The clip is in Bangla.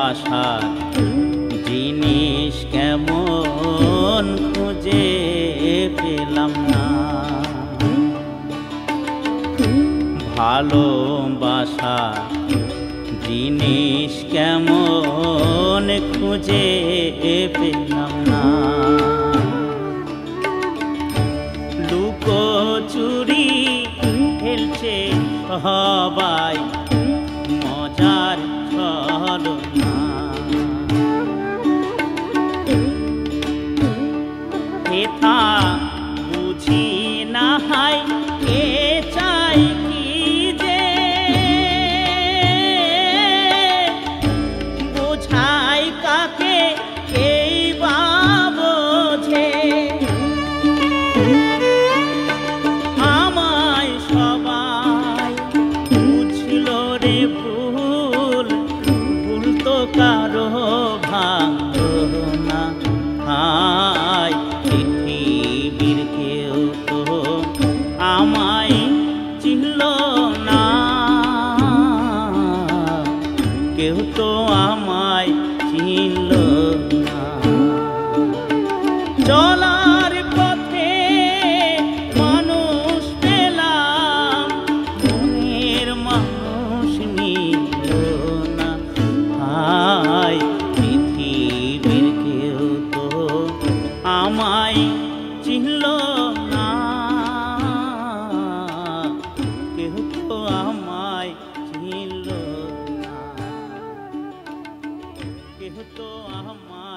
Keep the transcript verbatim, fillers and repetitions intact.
বাসার জিনিস কেমন খুঁজে পেলাম না। ভালোবাসার জিনিস কেমন খুঁজে পেলাম না। লুকোচুরি খেলছে সবাই মজার ছলনা। হেথা বুঝি না হাই এ চাই কি যে বোঝাই কাকে এই বা বোঝে। আমায় সবাই বুঝল রে ভুল, ভুল তো কারো ভাঙলো না। হায় পৃথিবীর কেউ তো আমায় চিনল না, কেউ তো আমায় চিনল না। চলার পথে মানুষ পেলাম, মনের মানুষ নিল না। হায় পৃথিবীর কেউ তো আমায় চিনল না, কেউ তো আমায় চিনল না, কেউ তো আমায়